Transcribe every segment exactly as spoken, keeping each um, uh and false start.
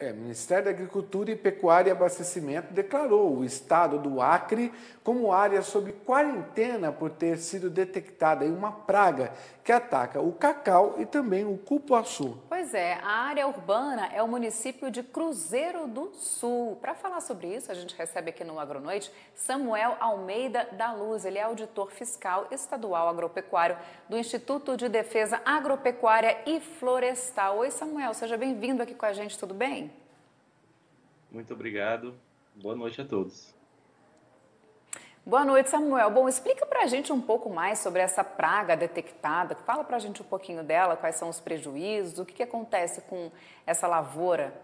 É, o Ministério da Agricultura e Pecuária e Abastecimento declarou o estado do Acre como área sob quarentena por ter sido detectada aí uma praga que ataca o cacau e também o cupuaçu. Pois é, a área urbana é o município de Cruzeiro do Sul. Para falar sobre isso, a gente recebe aqui no Agronoite Samuel Almeida da Luz. Ele é auditor fiscal estadual agropecuário do Instituto de Defesa Agropecuária e Florestal. Oi, Samuel, seja bem-vindo aqui com a gente, tudo bem? Muito obrigado. Boa noite a todos. Boa noite, Samuel. Bom, explica para a gente um pouco mais sobre essa praga detectada. Fala para a gente um pouquinho dela, quais são os prejuízos, o que, que acontece com essa lavoura.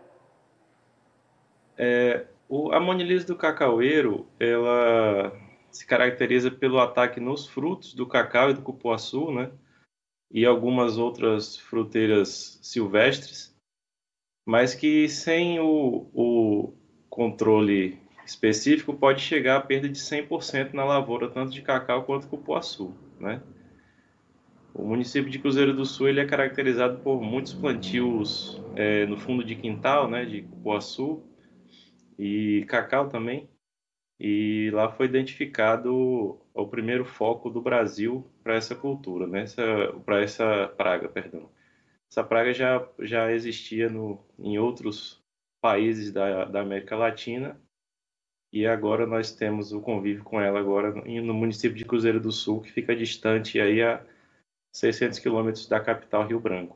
É, o, a monilise do cacaueiro, ela se caracteriza pelo ataque nos frutos do cacau e do cupuaçu, né? E algumas outras fruteiras silvestres, mas que sem o, o controle específico pode chegar à perda de cem por cento na lavoura, tanto de cacau quanto cupuaçu, né? O município de Cruzeiro do Sul ele é caracterizado por muitos plantios é, no fundo de quintal, né, de cupuaçu e cacau também. E lá foi identificado o primeiro foco do Brasil para essa cultura, né, para essa praga, perdão. Essa praga já, já existia no, em outros países da, da América Latina e agora nós temos o convívio com ela agora no, no município de Cruzeiro do Sul, que fica distante aí a seiscentos quilômetros da capital Rio Branco.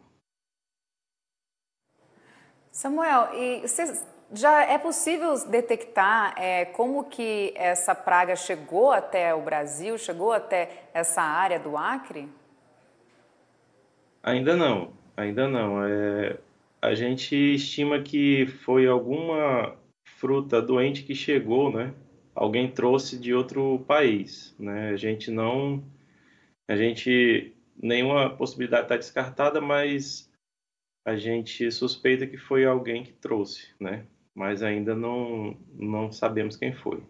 Samuel, e você, já é possível detectar é, como que essa praga chegou até o Brasil, chegou até essa área do Acre? Ainda não, ainda não. É, a gente estima que foi alguma fruta doente que chegou, né? Alguém trouxe de outro país, né? A gente não, a gente nenhuma possibilidade está descartada, mas a gente suspeita que foi alguém que trouxe, né? Mas ainda não não sabemos quem foi.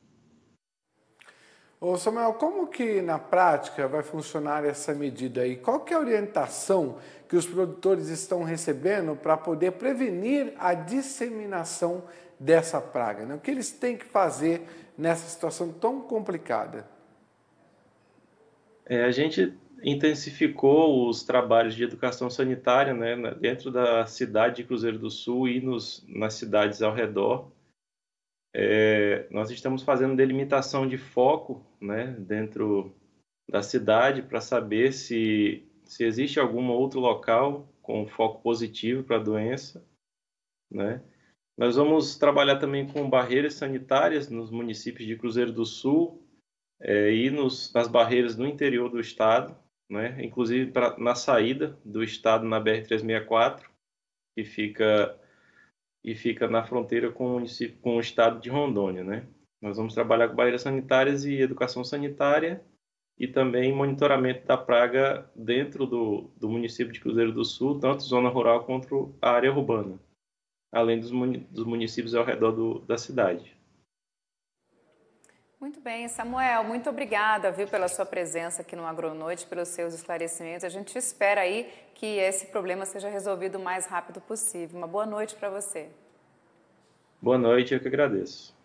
Ô Samuel, como que na prática vai funcionar essa medida aí? Qual que é a orientação que os produtores estão recebendo para poder prevenir a disseminação dessa praga, né? O que eles têm que fazer nessa situação tão complicada? É, a gente intensificou os trabalhos de educação sanitária, né, na- dentro da cidade de Cruzeiro do Sul e nos, nas cidades ao redor. É, nós estamos fazendo delimitação de foco, né, dentro da cidade para saber se, se existe algum outro local com foco positivo para a doença, né? Nós vamos trabalhar também com barreiras sanitárias nos municípios de Cruzeiro do Sul, é, e nos, nas barreiras no interior do estado, né? Inclusive pra, na saída do estado na B R trezentos e sessenta e quatro, que fica e fica na fronteira com o município, com o estado de Rondônia, né? Nós vamos trabalhar com barreiras sanitárias e educação sanitária e também monitoramento da praga dentro do, do município de Cruzeiro do Sul, tanto zona rural quanto a área urbana, além dos, muni, dos municípios ao redor do, da cidade. Muito bem, Samuel, muito obrigada, viu, pela sua presença aqui no Agronoite, pelos seus esclarecimentos. A gente espera aí que esse problema seja resolvido o mais rápido possível. Uma boa noite para você. Boa noite, eu que agradeço.